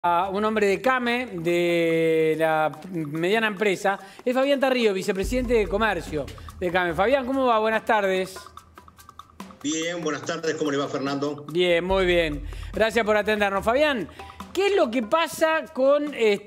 A un hombre de CAME, de la mediana empresa, es Fabián Tarrío, vicepresidente de Comercio de CAME. Fabián, ¿cómo va? Buenas tardes. Bien, buenas tardes. ¿Cómo le va, Fernando? Bien, muy bien. Gracias por atendernos. Fabián, ¿qué es lo que pasa con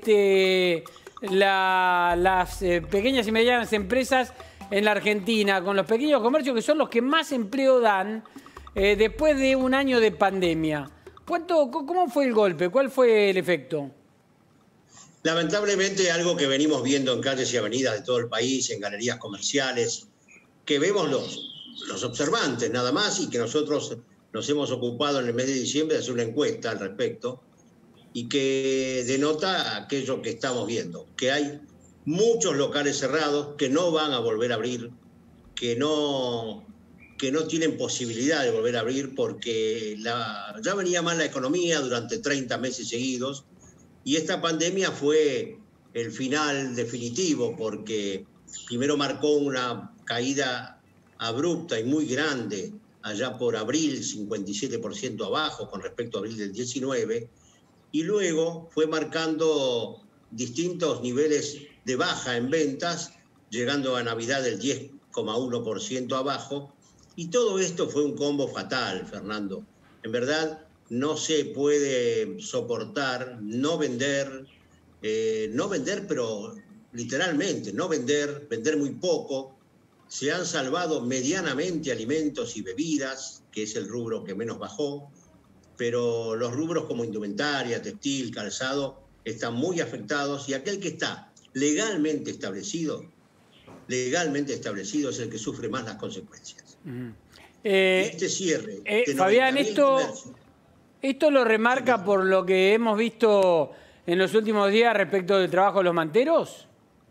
las pequeñas y medianas empresas en la Argentina, con los pequeños comercios que son los que más empleo dan después de un año de pandemia? ¿Cómo fue el golpe? ¿Cuál fue el efecto? Lamentablemente, algo que venimos viendo en calles y avenidas de todo el país, en galerías comerciales, que vemos los observantes nada más, y que nosotros nos hemos ocupado en el mes de diciembre de hacer una encuesta al respecto, y que denota aquello que estamos viendo, que hay muchos locales cerrados que no van a volver a abrir, que no tienen posibilidad de volver a abrir porque ya venía mal la economía durante 30 meses seguidos, y esta pandemia fue el final definitivo porque primero marcó una caída abrupta y muy grande allá por abril, 57% abajo con respecto a abril del 19, y luego fue marcando distintos niveles de baja en ventas, llegando a Navidad del 10,1% abajo. Y todo esto fue un combo fatal, Fernando. En verdad, no se puede soportar no vender, pero literalmente, no vender, vender muy poco. Se han salvado medianamente alimentos y bebidas, que es el rubro que menos bajó, pero los rubros como indumentaria, textil, calzado, están muy afectados, y aquel que está legalmente establecido es el que sufre más las consecuencias. Este cierre de Fabián, esto lo remarca por lo que hemos visto en los últimos días respecto del trabajo de los manteros.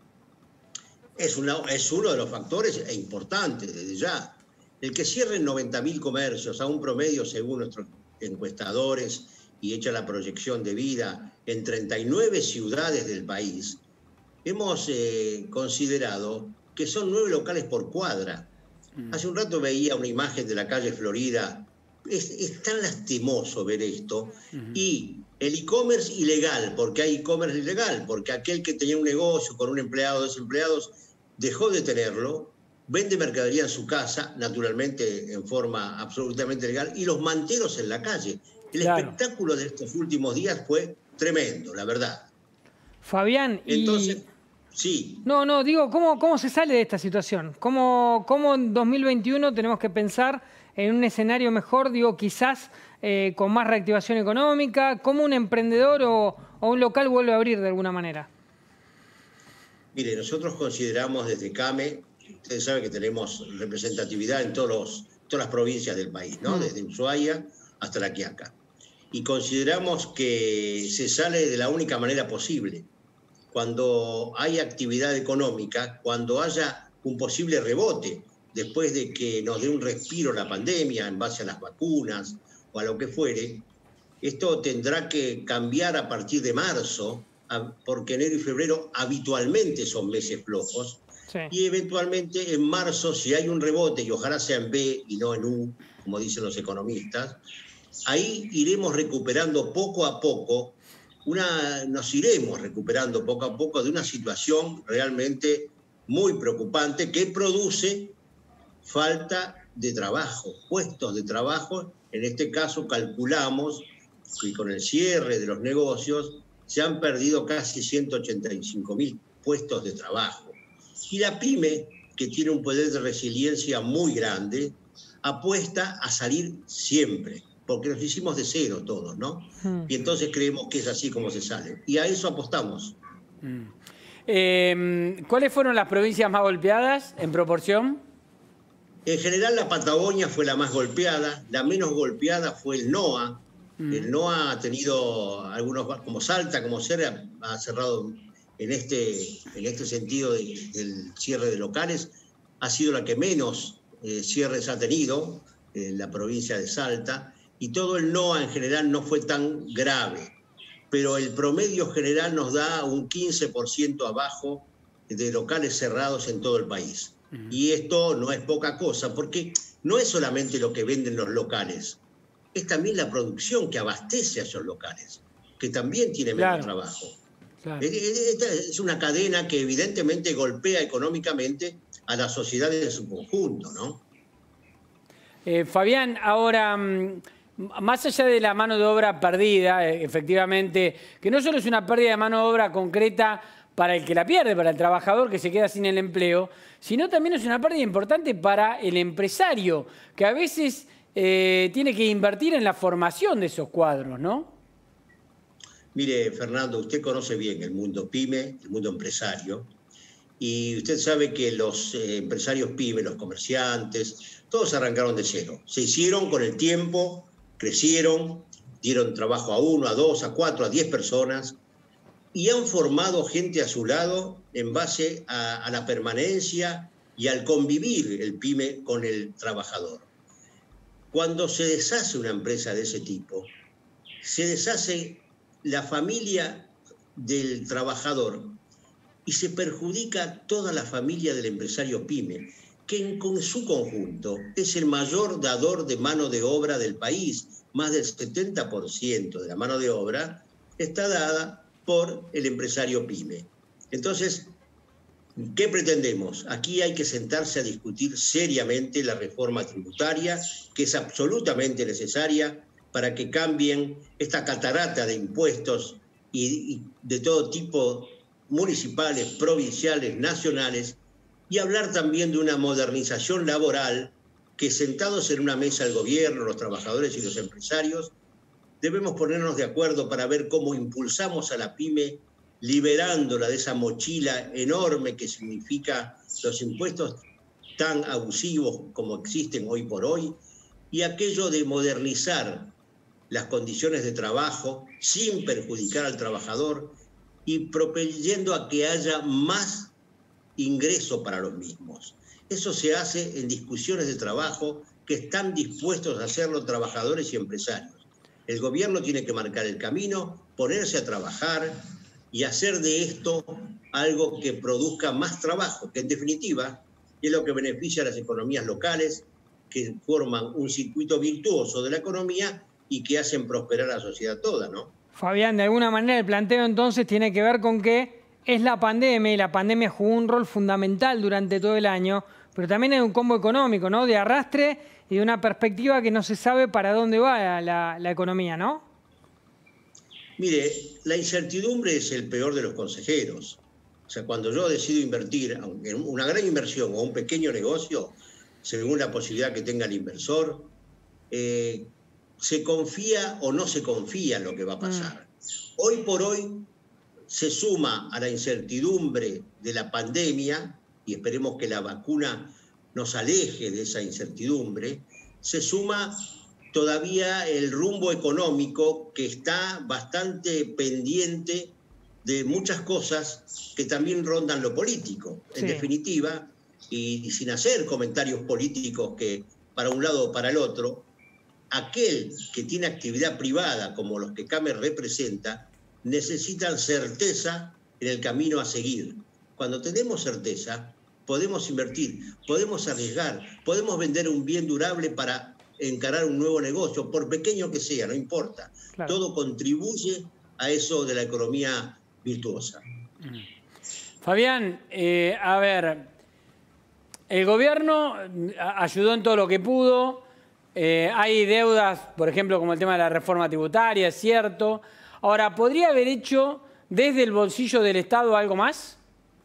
Es uno de los factores importantes desde ya. El que cierren 90.000 comercios a un promedio, según nuestros encuestadores, y hecha la proyección de vida en 39 ciudades del país, hemos considerado que son 9 locales por cuadra. Hace un rato veía una imagen de la calle Florida. Es tan lastimoso ver esto. Y el e-commerce ilegal, porque hay e-commerce ilegal, porque aquel que tenía un negocio con un empleado o 2 empleados dejó de tenerlo, vende mercadería en su casa, naturalmente en forma absolutamente legal, y los manteros en la calle. El espectáculo de estos últimos días fue tremendo, la verdad. Fabián, entonces, sí. No, digo, ¿cómo se sale de esta situación? ¿Cómo en 2021 tenemos que pensar en un escenario mejor, digo, quizás con más reactivación económica? ¿Cómo un emprendedor o un local vuelve a abrir de alguna manera? Mire, nosotros consideramos desde CAME, ustedes saben que tenemos representatividad en todas las provincias del país, ¿no? Desde Ushuaia hasta La Quiaca. Y consideramos que se sale de la única manera posible. Cuando hay actividad económica, cuando haya un posible rebote, después de que nos dé un respiro la pandemia en base a las vacunas o a lo que fuere, esto tendrá que cambiar a partir de marzo, porque enero y febrero habitualmente son meses flojos, sí. Y eventualmente en marzo, si hay un rebote, y ojalá sea en B y no en U, como dicen los economistas, ahí iremos recuperando poco a poco, nos iremos recuperando poco a poco de una situación realmente muy preocupante que produce falta de trabajo, puestos de trabajo. En este caso calculamos que con el cierre de los negocios se han perdido casi 185.000 puestos de trabajo. Y la PYME, que tiene un poder de resiliencia muy grande, apuesta a salir siempre, porque nos hicimos de cero todos, ¿no? Y entonces creemos que es así como se sale. Y a eso apostamos. ¿Cuáles fueron las provincias más golpeadas en proporción? En general la Patagonia fue la más golpeada, la menos golpeada fue el NOA. El NOA ha tenido algunos, como Salta, como Serra, ha cerrado en este sentido del cierre de locales. Ha sido la que menos cierres ha tenido, la provincia de Salta. Y todo el NOA en general no fue tan grave, pero el promedio general nos da un 15% abajo de locales cerrados en todo el país. Y esto no es poca cosa, porque no es solamente lo que venden los locales, es también la producción que abastece a esos locales. que también tiene menos trabajo. Claro. Esta es una cadena que evidentemente golpea económicamente a la sociedad en su conjunto, ¿no? Fabián, ahora, más allá de la mano de obra perdida, efectivamente, que no solo es una pérdida de mano de obra concreta para el que la pierde, para el trabajador que se queda sin el empleo, sino también es una pérdida importante para el empresario, que a veces tiene que invertir en la formación de esos cuadros, ¿no? Mire, Fernando, usted conoce bien el mundo pyme, el mundo empresario, y usted sabe que los empresarios pyme, los comerciantes, todos arrancaron de cero. Se hicieron con el tiempo, crecieron, dieron trabajo a 1, a 2, a 4, a 10 personas, y han formado gente a su lado en base a la permanencia y al convivir el pyme con el trabajador. Cuando se deshace una empresa de ese tipo, se deshace la familia del trabajador y se perjudica toda la familia del empresario pyme, que en su conjunto es el mayor dador de mano de obra del país. Más del 70% de la mano de obra está dada por el empresario pyme. Entonces, ¿qué pretendemos? Aquí hay que sentarse a discutir seriamente la reforma tributaria, que es absolutamente necesaria para que cambien esta catarata de impuestos y de todo tipo, municipales, provinciales, nacionales, y hablar también de una modernización laboral que, sentados en una mesa el gobierno, los trabajadores y los empresarios, debemos ponernos de acuerdo para ver cómo impulsamos a la pyme, liberándola de esa mochila enorme que significa los impuestos tan abusivos como existen hoy por hoy, y aquello de modernizar las condiciones de trabajo sin perjudicar al trabajador y propeliendo a que haya más ingreso para los mismos. Eso se hace en discusiones de trabajo que están dispuestos a hacerlo trabajadores y empresarios. El gobierno tiene que marcar el camino, ponerse a trabajar y hacer de esto algo que produzca más trabajo, que en definitiva es lo que beneficia a las economías locales, que forman un circuito virtuoso de la economía y que hacen prosperar a la sociedad toda, ¿no? Fabián, de alguna manera el planteo entonces tiene que ver con que es la pandemia, y la pandemia jugó un rol fundamental durante todo el año, pero también hay un combo económico, ¿no? De arrastre y de una perspectiva que no se sabe para dónde va la economía, ¿no? Mire, la incertidumbre es el peor de los consejeros. O sea, cuando yo decido invertir en una gran inversión o un pequeño negocio, según la posibilidad que tenga el inversor, se confía o no se confía en lo que va a pasar. Hoy por hoy se suma a la incertidumbre de la pandemia, y esperemos que la vacuna nos aleje de esa incertidumbre, se suma todavía el rumbo económico que está bastante pendiente de muchas cosas que también rondan lo político. Sí. En definitiva, y sin hacer comentarios políticos que para un lado o para el otro, aquel que tiene actividad privada, como los que CAME representa, necesitan certeza en el camino a seguir. Cuando tenemos certeza, podemos invertir, podemos arriesgar, podemos vender un bien durable para encarar un nuevo negocio, por pequeño que sea, no importa. Claro. Todo contribuye a eso de la economía virtuosa. Fabián, a ver, el gobierno ayudó en todo lo que pudo. Hay deudas, por ejemplo, como el tema de la reforma tributaria, es cierto. Ahora, ¿podría haber hecho desde el bolsillo del Estado algo más?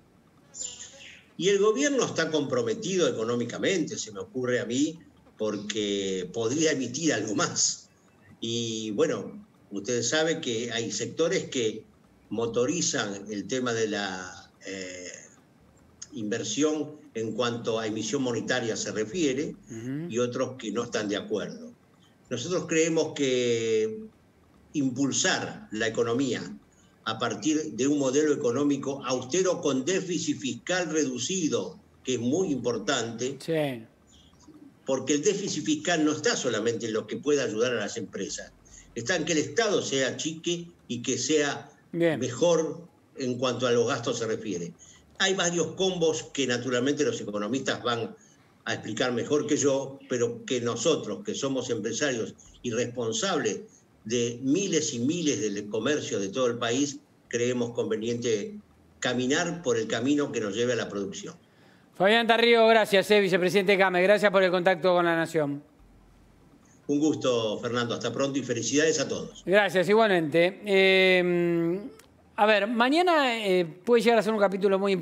Y el gobierno está comprometido económicamente, se me ocurre a mí, porque podría emitir algo más. Y bueno, ustedes saben que hay sectores que motorizan el tema de la inversión en cuanto a emisión monetaria se refiere, y otros que no están de acuerdo. Nosotros creemos que impulsar la economía a partir de un modelo económico austero con déficit fiscal reducido, que es muy importante, sí. Porque el déficit fiscal no está solamente en lo que pueda ayudar a las empresas, está en que el Estado sea chique y que sea mejor en cuanto a los gastos se refiere. Hay varios combos que naturalmente los economistas van a explicar mejor que yo, pero que nosotros, que somos empresarios y responsables de miles y miles de comercios de todo el país, creemos conveniente caminar por el camino que nos lleve a la producción. Fabián Tarrio, gracias, vicepresidente de CAME. Gracias por el contacto con La Nación. Un gusto, Fernando. Hasta pronto y felicidades a todos. Gracias, igualmente. A ver, mañana puede llegar a ser un capítulo muy importante.